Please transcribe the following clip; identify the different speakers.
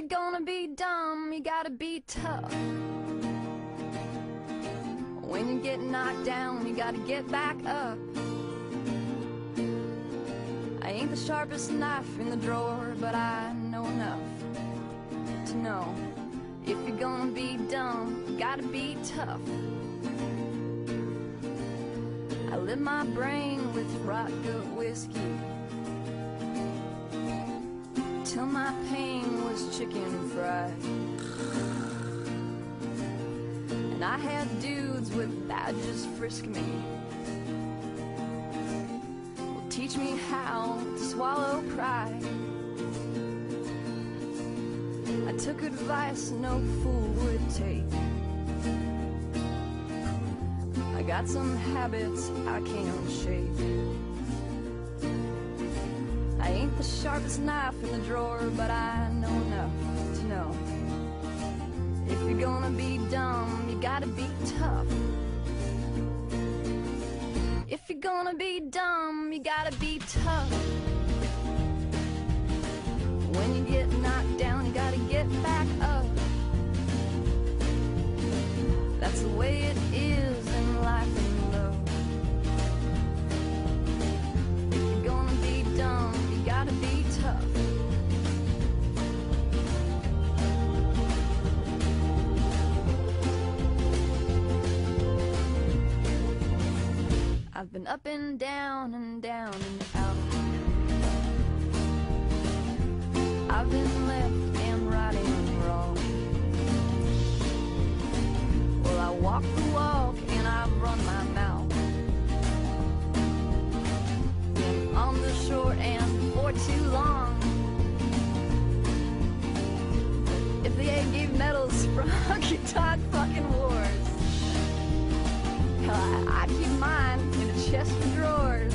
Speaker 1: you're gonna be dumb, you gotta be tough. When you get knocked down, you gotta get back up. I ain't the sharpest knife in the drawer, but I know enough to know if you're gonna be dumb, you gotta be tough. I lit my brain with vodka whiskey till my pain was chicken fried. And I had dudes with badges frisk me, will teach me how to swallow pride. I took advice no fool would take. I got some habits I can't shake. I ain't the sharpest knife in the drawer, but I know enough to know if you're gonna be dumb, you gotta be tough. If you're gonna be dumb, you gotta be tough. When you get knocked down, you gotta get back up. That's the way it is in life and love. If you're gonna be dumb, you gotta be tough. I've been up and down and down and out. I've been left and right and wrong. Well, I walk the walk and I've run my mouth. Been on the short end for too long. If they ain't gave medals for honky tonk fucking wars, hell, I keep mine in a chest of drawers.